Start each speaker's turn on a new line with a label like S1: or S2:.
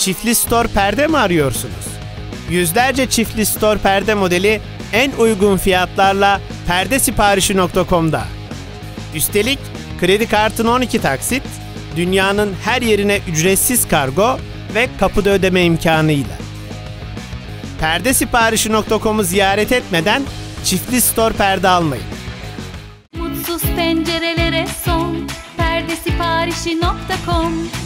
S1: Çiftli stor perde mi arıyorsunuz? Yüzlerce çiftli stor perde modeli en uygun fiyatlarla perdesiparişi.com'da. Üstelik kredi kartın 12 taksit, dünyanın her yerine ücretsiz kargo ve kapıda ödeme imkanıyla. Perdesiparişi.com'u ziyaret etmeden çiftli stor perde almayın.
S2: Mutsuz pencerelere son perdesiparişi.com